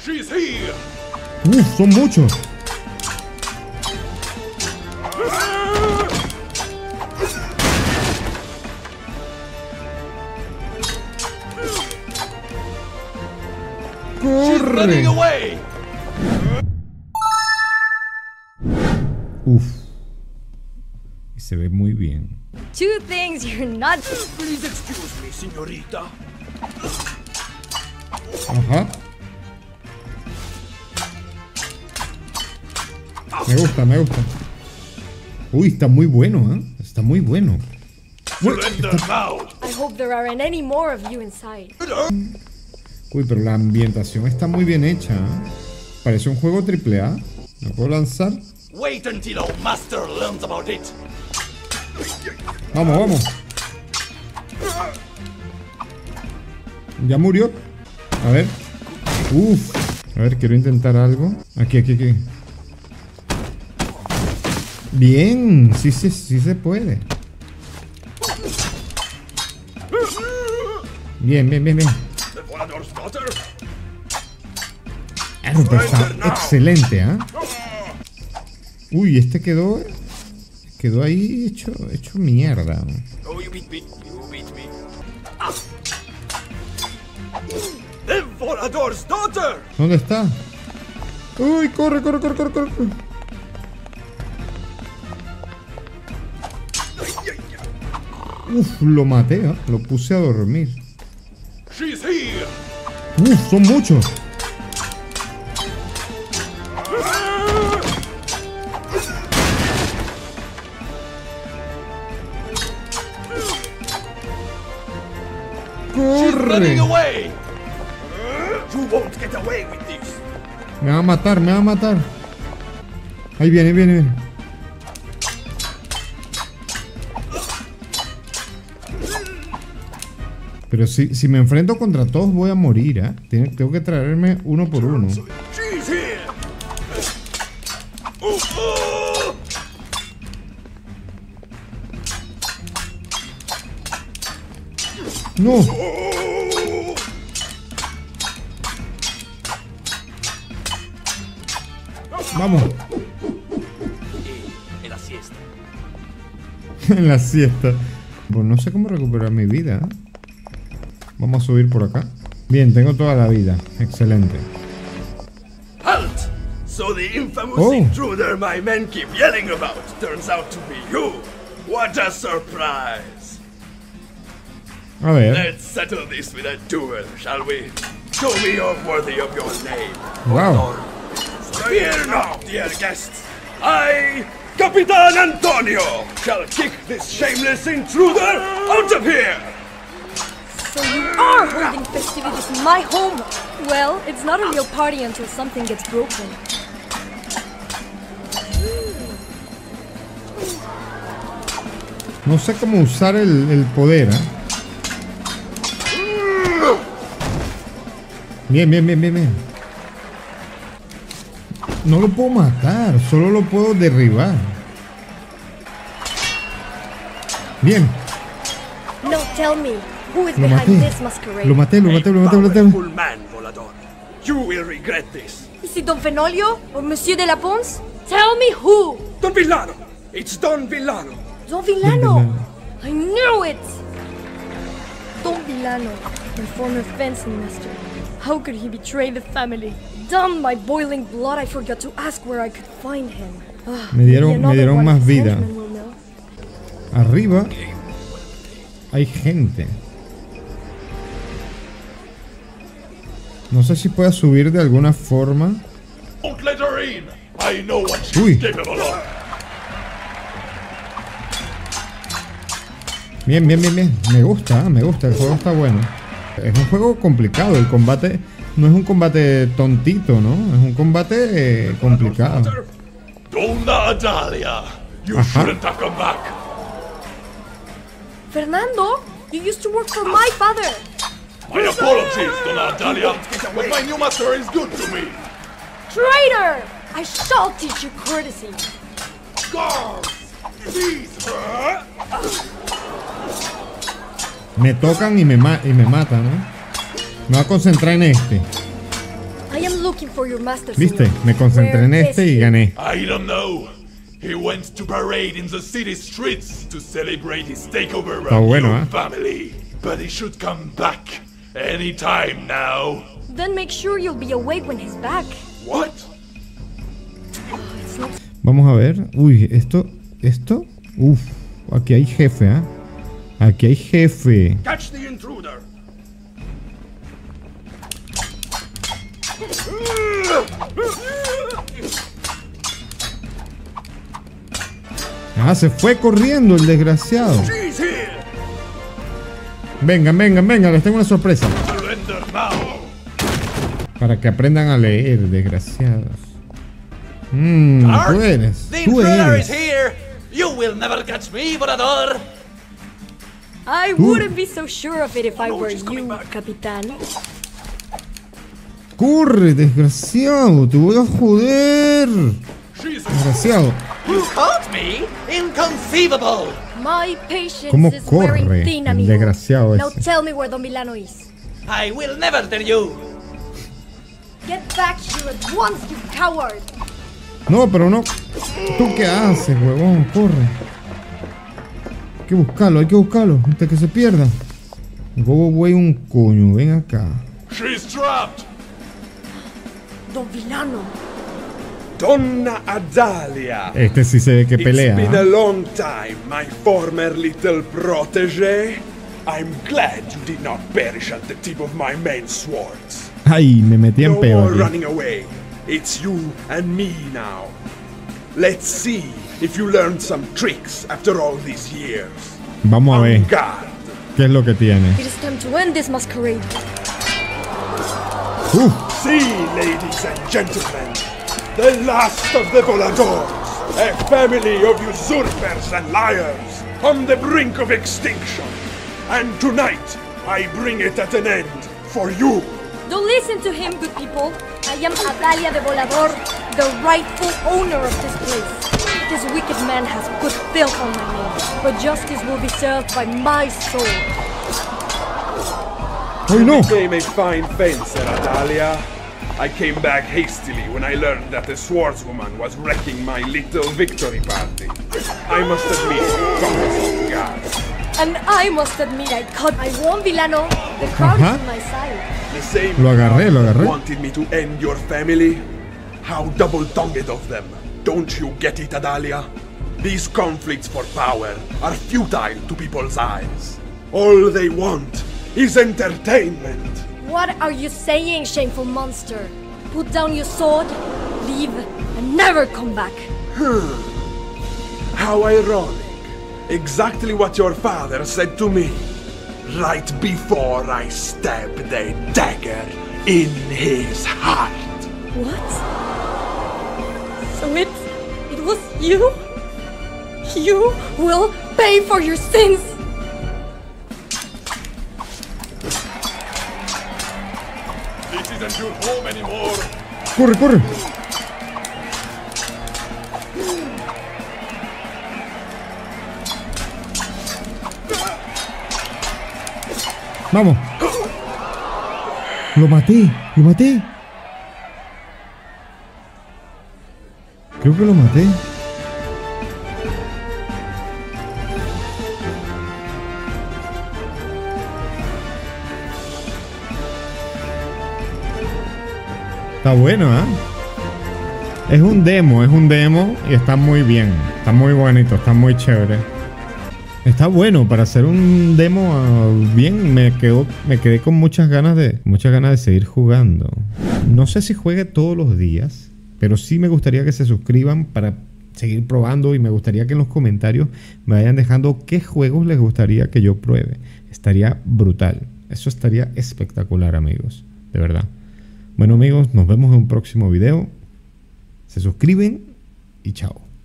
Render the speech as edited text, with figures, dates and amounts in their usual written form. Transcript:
Son muchos. ¡Corre! Uf. Y se ve muy bien. Two things you're not. Please excuse me, señorita. Ajá. Me gusta, me gusta. Uy, está muy bueno, ¿eh? Está muy bueno. Surrender now. I hope there aren't any more of you inside. Uy, pero la ambientación está muy bien hecha, ¿eh? Parece un juego AAA. ¿Lo puedo lanzar? Wait until our master learns about it. Vamos, vamos. Ya murió. A ver. Uf. A ver, quiero intentar algo. Aquí, aquí, aquí. Bien. Sí se puede. Bien, bien, bien, bien. Pero está excelente, ¿ah? Uy, este quedó ahí hecho mierda. Oh, you beat me. You beat me. Devorador's daughter. ¿Dónde está? Uy, corre, corre, corre, corre, corre. Uf, lo maté, ¿eh? Lo puse a dormir. She's here. Uf, son muchos. Running ¡Corre! away. You won't get away with this. Me va a matar, me va a matar. Ahí viene, viene, viene. Pero si me enfrento contra todos voy a morir, ¿eh? Tengo que traerme uno por uno. She's here. ¡No! Vamos. En la siesta. En la siesta. Pues no sé cómo recuperar mi vida, ¿eh? Vamos a subir por acá. Bien, tengo toda la vida. Excelente. Halt! So the infamous Oh. intruder my men keep yelling about turns out to be you. What a surprise! A ver. Let's settle this with a duel, shall we? Show me you're worthy of your name. Wow. Fear not, dear guests. I, Capitan Antonio, shall kick this shameless intruder out of here! So you are holding festivities in my home. Well, it's not a real party until something gets broken. No sé cómo usar el poder, ¿eh? Bien, bien, bien, bien, bien. No lo puedo matar, solo lo puedo derribar. Bien. No, tell me, who is Lo behind maté. this masquerade? Lo maté, lo maté, lo maté, lo maté. Powerful man, Volador. You will regret this. Is it Don Fenolio or Monsieur de la Pons? Tell me who! Don Villano! It's Don Villano! Don Villano! I knew it! Don Villano, my former fencing master. How could he betray the family? Damn my boiling blood, I forgot to ask where I could find him. Me dieron más vida. Henchmen will know. Arriba hay gente. No sé si pueda subir de alguna forma. Don't let her in! I know what Uy. she's capable of! Bien, bien, bien, bien. Me gusta, el juego está bueno. Es un juego complicado, el combate no es un combate tontito, ¿no? Es un combate complicado. Donna Adalia! You Ajá. shouldn't have come back! Fernando, you used to work for my father. My apologies, Donna Adalia, but my new master is good to me! Traitor! I shall teach you courtesy. Guards! Seize her! Me tocan y me matan, ¿no? Me voy a concentrar en este. I I am looking for your master, ¿Viste? señor. Me concentré en Where este is y he? gané. I don't know. He went to parade in the city streets to celebrate his takeover Está of bueno, your ¿eh? family. But he should come back anytime now. Then make sure you'll be awake when he's back. What? It's not Vamos a ver. Uy, esto. Uf, aquí hay jefe, ¿ah? Aquí hay jefe. Catch the intruder. Ah, se fue corriendo el desgraciado. She's here. Vengan, les tengo una sorpresa. Surrender now. Para que aprendan a leer, desgraciados. Tú eres. The Tú intruder eres. is here! You will never catch me, Volador! I wouldn't be so sure of it if I were she's coming you, back. Capitán. Corre, desgraciado. Te voy a joder. She's Desgraciado. You caught me? Inconceivable! My patience ¿Cómo is wearing corre thin, el amigo. desgraciado Now ese? tell me where Don Milano is. I will never tell you! Get back here at once, you coward! No, pero no. ¿Tú qué haces, huevón? Corre. Hay que buscarlo antes que se pierda. Gobo Way un coño, ven acá. She's trapped. Don Villano. Donna Adalia. Este sí se ve que pelea. It's been a ¿ah? long time, my former little protege. I'm glad you did not perish at the tip of my main swords. Ay, me metí en No pedo more aquí. running away. It's you and me now. Let's see if you learned some tricks after all these years. Vamos a ver On guard. qué es lo que tiene. It is time to end this masquerade. See, ladies and gentlemen, the last of the Voladors, a family of usurpers and liars, on the brink of extinction. And tonight, I bring it at an end for you. Don't listen to him, good people. I am Adalia de Volador, the rightful owner of this place. This wicked man has put filth on my name, but justice will be served by my sword. ¡Ay, no! Became a fine fencer, Adalia. I came back hastily when I learned that the swordswoman was wrecking my little victory party. I must admit, God God. And I must admit I won, Villano. The crowd is Ajá. on my side. The same Lo agarré, crowd lo agarré. wanted me to end your family. How double-tongued of them. Don't you get it, Adalia? These conflicts for power are futile to people's eyes. All they want is entertainment. What are you saying, shameful monster? Put down your sword, leave, and never come back. How ironic. Exactly what your father said to me. Right before I stabbed the dagger in his heart. What? So it was you? You will pay for your sins! This isn't your home anymore. ¡Corre, corre! ¡Vamos! ¡Lo maté! ¡Lo maté! Creo que lo maté. Está bueno, ¿eh? Es un demo y está muy bien. Está muy bonito, está muy chévere. Está bueno para hacer un demo bien. Me quedé con muchas ganas de seguir jugando. No sé si juegue todos los días, pero sí me gustaría que se suscriban para seguir probando, y me gustaría que en los comentarios me vayan dejando qué juegos les gustaría que yo pruebe. Estaría brutal. Eso estaría espectacular, amigos. De verdad. Bueno, amigos, nos vemos en un próximo video. Se suscriben y chao.